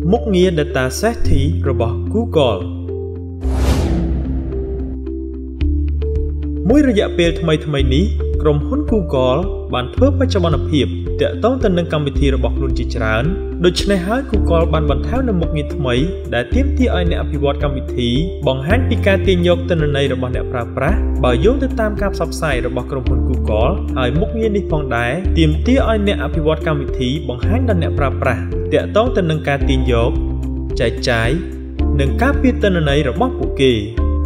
មុខងារ Data Safety របស់ Google មួយរយៈពេលថ្មីនេះក្រុមហ៊ុន Google បានធ្វើបច្ចុប្បន្នភាពទាក់ទងទៅនឹងកម្មវិធីរបស់ខ្លួនជាច្រើនដូច្នេះហើយ Google បានបន្ថែមនូវមុខងារថ្មីដែលទាមទារឲ្យអ្នកអភិវឌ្ឍកម្មវិធីបង្ហាញពីការទាញយកទិន្នន័យរបស់អ្នកប្រើប្រាស់បើយោងទៅតាមការផ្សព្វផ្សាយរបស់ក្រុមហ៊ុន Google ហើយមុខងារនេះផងដែរទាមទារឲ្យអ្នកអភិវឌ្ឍកម្មវិធីបង្ហាញដល់អ្នកប្រើប្រាស់ទាក់ទងទៅនឹងការទាញយកចែកចាយនិងការពារទិន្នន័យរបស់ពួកគេ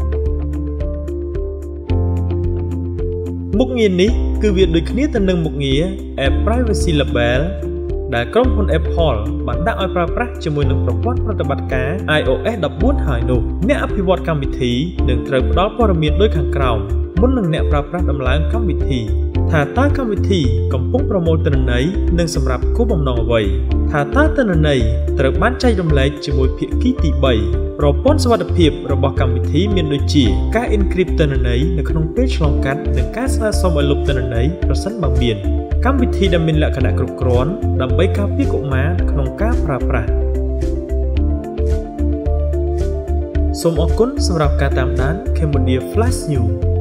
មុខងារនេះគឺវាដូចគ្នាទៅនឹងមុខងារ App Privacy Label ដែលក្រុមហ៊ុន Apple បានដាក់ឲ្យប្រើប្រាស់ជាមួយនឹងប្រព័ន្ធប្រតិបត្តិការ iOS 14 ហើយនោះអ្នកអភិវឌ្ឍកម្មវិធីនឹងត្រូវផ្ដល់ព័ត៌មានដូចខាងក្រោមមុននឹងអ្នកប្រើប្រាស់ដំឡើងកម្មវិធីថាតើកម្មវិធីកំពុងប្រមូលទិន្នន័យនិងសម្រាប់គោលបំណងអ្វីថាតើទិន្នន័យត្រូវបានចែករំលែកជាមួយភាគីទី3ប្រព័ន្ធសុវត្ថិភាពរបស់កម្មវិធីមានដូចជាការ encrypt ទិន្នន័យនៅក្នុងពេលឆ្លងកាត់និងការស្នើសុំឲ្យលុបទិន្នន័យប្រសិនបើមានកម្មវិធីដែលមានលក្ខណៈគ្រប់គ្រាន់ដើម្បីការពារកុមារក្នុងការប្រើប្រាស់សូមអរគុណសម្រាប់ការតាមដាន Cambodia Flash News